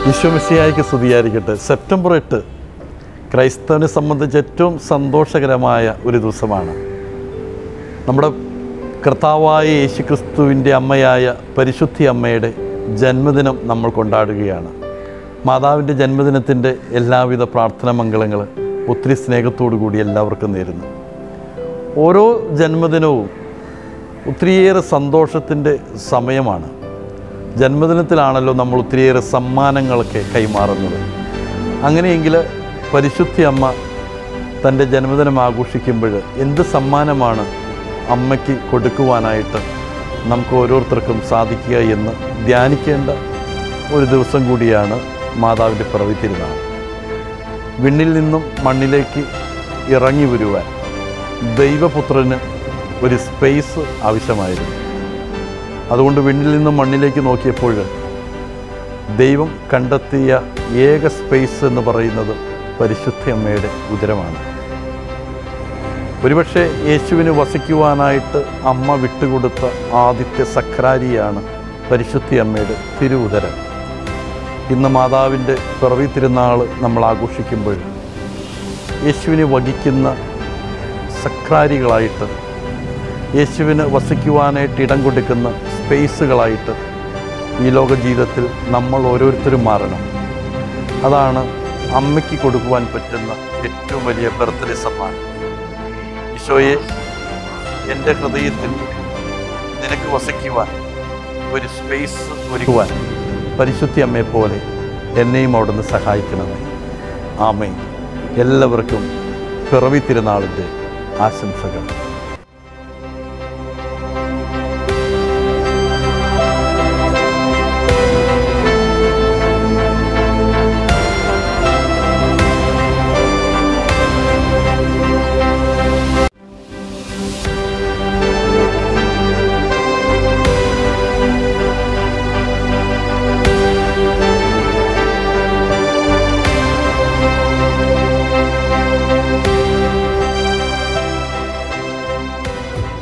ഈശോമിശിഹായ്ക്ക് സ്തുതിയായിരിക്കട്ടെ. സെപ്റ്റംബർ 8 ക്രൈസ്തവനെ സംബന്ധിച്ച് ഏറ്റവും സന്തോഷകരമായ ഒരു ദിവസമാണ്. നമ്മുടെ കർത്താവായ യേശുക്രിസ്തുവിൻ്റെ അമ്മയായ പരിശുദ്ധി അമ്മയുടെ ജന്മദിനം നമ്മൾ കൊണ്ടാടുകയാണ്. മാതാവിൻ്റെ ജന്മദിനത്തിൻ്റെ എല്ലാവിധ പ്രാർത്ഥനാ മംഗളങ്ങൾ ഒത്തിരി സ്നേഹത്തോടു കൂടി എല്ലാവർക്കും നേരുന്നു. ഓരോ ജന്മദിനവും ഒത്തിരിയേറെ സന്തോഷത്തിൻ്റെ സമയമാണ്. ജന്മദിനത്തിലാണല്ലോ നമ്മൾ ഒത്തിരിയേറെ സമ്മാനങ്ങളൊക്കെ കൈമാറുന്നത്. അങ്ങനെയെങ്കിൽ പരിശുദ്ധി അമ്മ തൻ്റെ ജന്മദിനം ആഘോഷിക്കുമ്പോൾ എന്ത് സമ്മാനമാണ് അമ്മയ്ക്ക് കൊടുക്കുവാനായിട്ട് നമുക്ക് ഓരോരുത്തർക്കും സാധിക്കുക എന്ന് ധ്യാനിക്കേണ്ട ഒരു ദിവസം കൂടിയാണ് മാതാവിൻ്റെ പിറവി തിരുനാൾ. വിണ്ണിൽ നിന്നും മണ്ണിലേക്ക് ഇറങ്ങി വരുവാൻ ദൈവപുത്രന് ഒരു സ്പേസ് ആവശ്യമായിരുന്നു. അതുകൊണ്ട് വിണ്ണിൽ നിന്നും മണ്ണിലേക്ക് നോക്കിയപ്പോൾ ദൈവം കണ്ടെത്തിയ ഏക സ്പേസ് എന്ന് പറയുന്നത് പരിശുദ്ധ അമ്മയുടെ ഉദരമാണ്. ഒരുപക്ഷെ യേശുവിന് വസിക്കുവാനായിട്ട് അമ്മ വിട്ടുകൊടുത്ത ആദ്യത്തെ സക്രാരിയാണ് പരിശുദ്ധി അമ്മയുടെ തിരുവുദരം. ഇന്ന് മാതാവിൻ്റെ പിറവി തിരുനാൾ നമ്മൾ ആഘോഷിക്കുമ്പോൾ യേശുവിനെ വഹിക്കുന്ന സക്രാരികളായിട്ട്, യേശുവിന് വസിക്കുവാനായിട്ട് ഇടം കൊടുക്കുന്ന സ്പേസുകളായിട്ട് ഈ ലോക ജീവിതത്തിൽ നമ്മൾ ഓരോരുത്തരും മാറണം. അതാണ് അമ്മയ്ക്ക് കൊടുക്കുവാൻ പറ്റുന്ന ഏറ്റവും വലിയ ബർത്ത്ഡേ സമ്മാനം. ഈശോയെ, എൻ്റെ ഹൃദയത്തിൽ നിനക്ക് വസിക്കുവാൻ ഒരു സ്പേസ് ഒരുക്കുവാൻ പരിശുദ്ധി അമ്മയെപ്പോലെ എന്നെയും അവിടുന്ന് സഹായിക്കണമേ. ആമേൻ. എല്ലാവർക്കും പിറവി തിരുനാളിൻ്റെ ആശംസകൾ.